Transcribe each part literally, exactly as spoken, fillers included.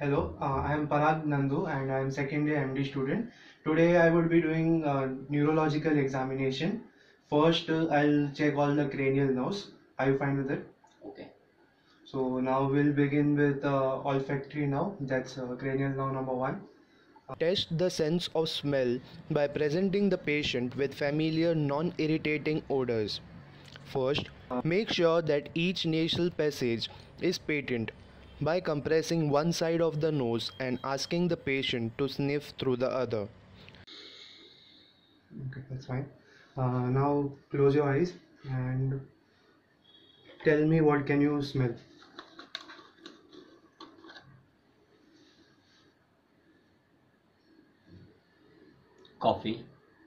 Hello, uh, I am Parag Nandu and I am second year M D student. Today I would be doing a neurological examination. First, uh, I'll check all the cranial nerves. Are you fine with it? Okay. So now we'll begin with uh, olfactory nerve. That's uh, cranial nerve number one. Test the sense of smell by presenting the patient with familiar non-irritating odors. First, make sure that each nasal passage is patent by compressing one side of the nose and asking the patient to sniff through the other. Okay, that's fine. Uh, now close your eyes and tell me what can you smell. Coffee.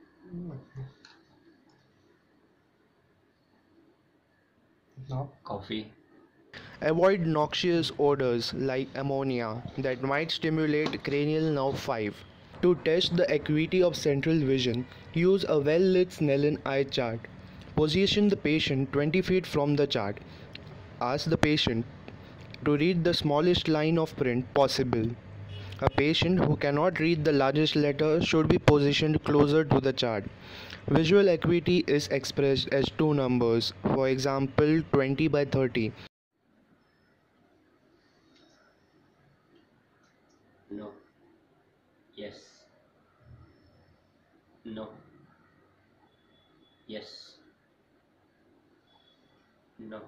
Now. Coffee. Avoid noxious odors like ammonia that might stimulate cranial nerve five. To test the acuity of central vision, use a well-lit Snellen eye chart. Position the patient twenty feet from the chart. Ask the patient to read the smallest line of print possible. A patient who cannot read the largest letter should be positioned closer to the chart. Visual acuity is expressed as two numbers, for example twenty by thirty. No. Yes. No. Yes. No.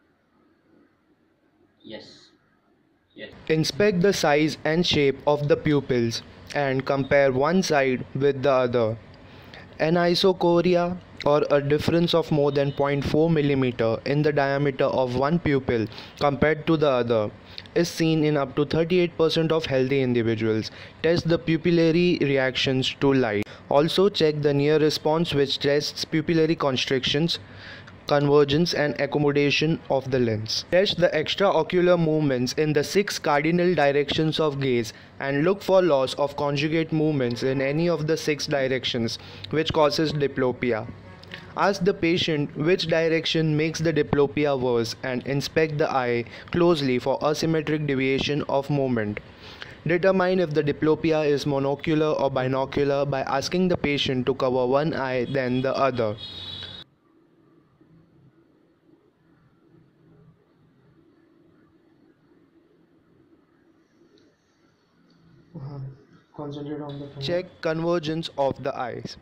Yes. Yes. Inspect the size and shape of the pupils and compare one side with the other. Anisocoria, or a difference of more than zero point four millimeter in the diameter of one pupil compared to the other, is seen in up to thirty-eight percent of healthy individuals. Test the pupillary reactions to light. Also check the near response, which tests pupillary constrictions, convergence and accommodation of the lens. Test the extraocular movements in the six cardinal directions of gaze and look for loss of conjugate movements in any of the six directions, which causes diplopia. Ask the patient which direction makes the diplopia worse and inspect the eye closely for asymmetric deviation of movement. Determine if the diplopia is monocular or binocular by asking the patient to cover one eye then the other. Uh, concentrate on the finger. Check convergence of the eyes.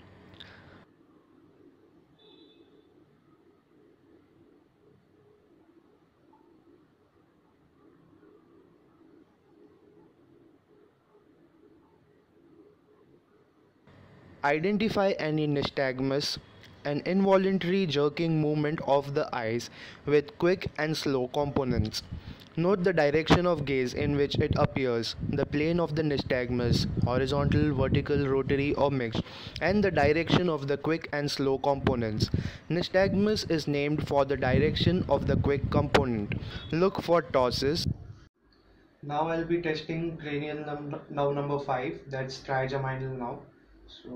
Identify any nystagmus, an involuntary jerking movement of the eyes with quick and slow components. Note the direction of gaze in which it appears, the plane of the nystagmus, horizontal, vertical, rotary or mixed, and the direction of the quick and slow components. Nystagmus is named for the direction of the quick component. Look for ptosis. Now I'll be testing cranial num nerve number five. That's trigeminal nerve. So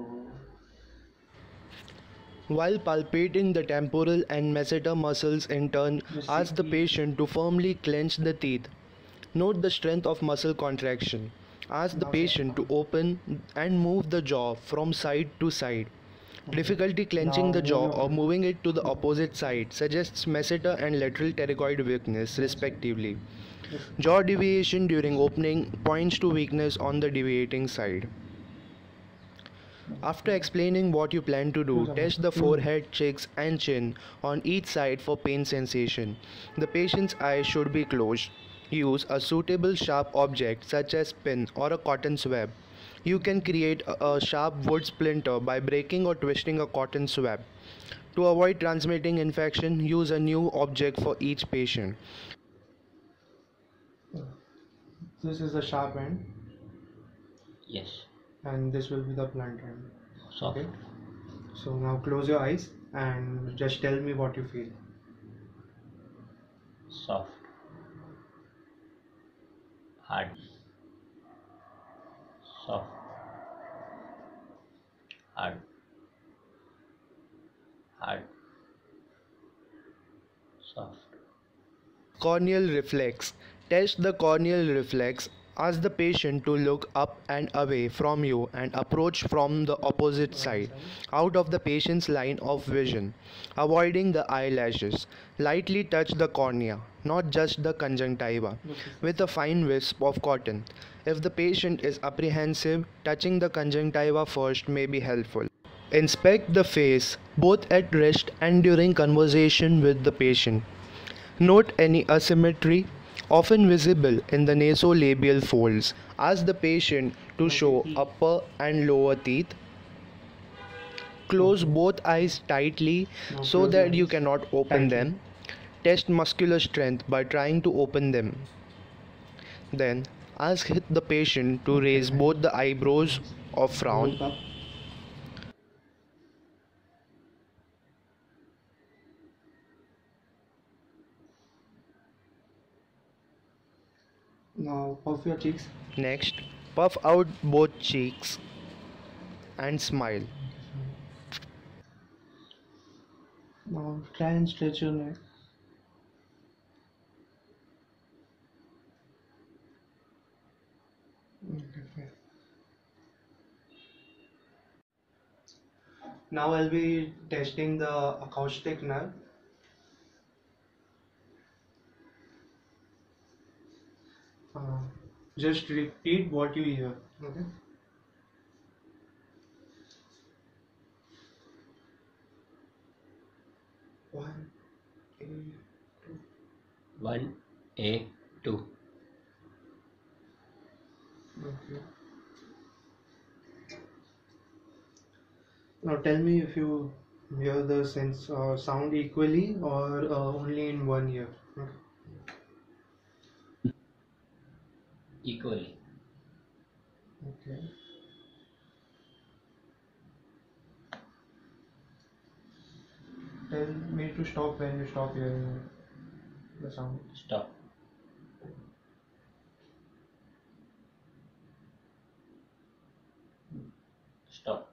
While palpating the temporal and masseter muscles in turn, ask the patient to firmly clench the teeth. Note the strength of muscle contraction. Ask the patient to open and move the jaw from side to side. Difficulty clenching the jaw or moving it to the opposite side suggests masseter and lateral pterygoid weakness, respectively. Jaw deviation during opening points to weakness on the deviating side. After explaining what you plan to do, test the forehead, cheeks and chin on each side for pain sensation. The patient's eyes should be closed. Use a suitable sharp object such as pin or a cotton swab. You can create a, a sharp wood splinter by breaking or twisting a cotton swab. To avoid transmitting infection, use a new object for each patient. this is the sharp end Yes. and this will be the blunt end. Soft. Okay. So now close your eyes and just tell me what you feel. Soft. Hard. Soft. Hard. Hard. Soft. Corneal reflex. Test the corneal reflex Ask the patient to look up and away from you and approach from the opposite side, out of the patient's line of vision, avoiding the eyelashes. Lightly touch the cornea, not just the conjunctiva, with a fine wisp of cotton. If the patient is apprehensive, touching the conjunctiva first may be helpful. Inspect the face both at rest and during conversation with the patient. Note any asymmetry, often visible in the nasolabial folds. Ask the patient to show upper and lower teeth. Close both eyes tightly so that you cannot open them. Test muscular strength by trying to open them. Then ask the patient to raise both the eyebrows or frown. Now puff your cheeks. Next, puff out both cheeks and smile. Now try and stretch your neck. Okay, fine. Now I'll be testing the acoustic nerve. Uh, just repeat what you hear. Okay. One, eight, two. One, A, two. Okay. Now tell me if you hear the sense uh, sound equally or uh, only in one ear. Okay. Equally. Okay. Tell me to stop when you stop hearing the sound. Stop. Stop.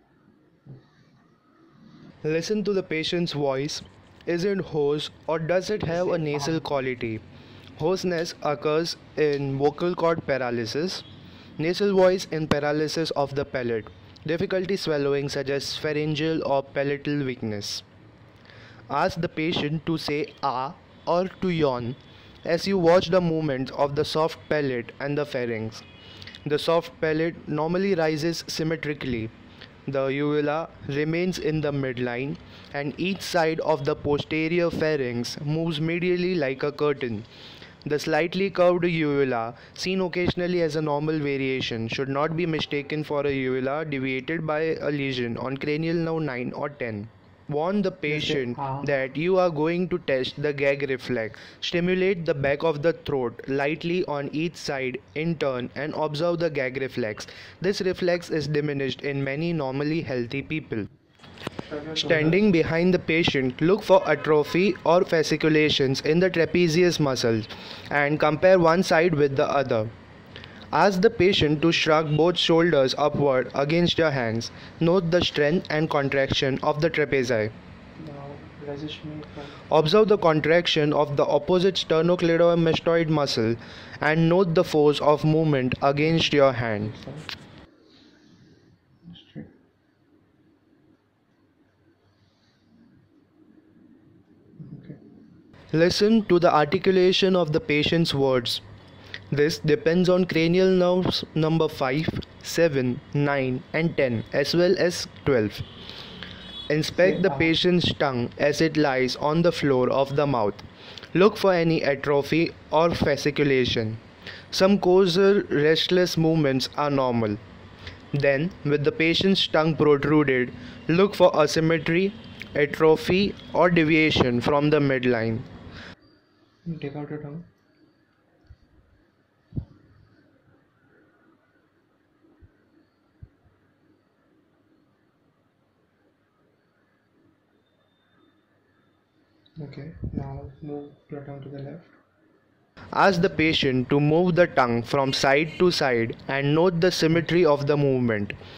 Listen to the patient's voice. Is it hoarse or does it have a nasal quality? Hoarseness occurs in vocal cord paralysis. Nasal voice in paralysis of the palate. Difficulty swallowing suggests pharyngeal or palatal weakness. Ask the patient to say ah or to yawn as you watch the movements of the soft palate and the pharynx. The soft palate normally rises symmetrically. The uvula remains in the midline and each side of the posterior pharynx moves medially like a curtain. The slightly curved uvula, seen occasionally as a normal variation, should not be mistaken for a uvula deviated by a lesion on cranial nerve nine or ten. Warn the patient that you are going to test the gag reflex. Stimulate the back of the throat lightly on each side in turn and observe the gag reflex. This reflex is diminished in many normally healthy people. Standing behind the patient, look for atrophy or fasciculations in the trapezius muscles and compare one side with the other. Ask the patient to shrug both shoulders upward against your hands. Note the strength and contraction of the trapezi. Now resist me from. Observe the contraction of the opposite sternocleidomastoid muscle and note the force of movement against your hand. Straight. Okay. Listen to the articulation of the patient's words. This depends on cranial nerves number five, seven, nine and ten as well as twelve. Inspect the patient's tongue as it lies on the floor of the mouth. Look for any atrophy or fasciculation. Some coarser, restless movements are normal. Then, with the patient's tongue protruded, look for asymmetry, atrophy or deviation from the midline. Take out your tongue. Okay, now move your tongue to the left. Ask the patient to move the tongue from side to side and note the symmetry of the movement.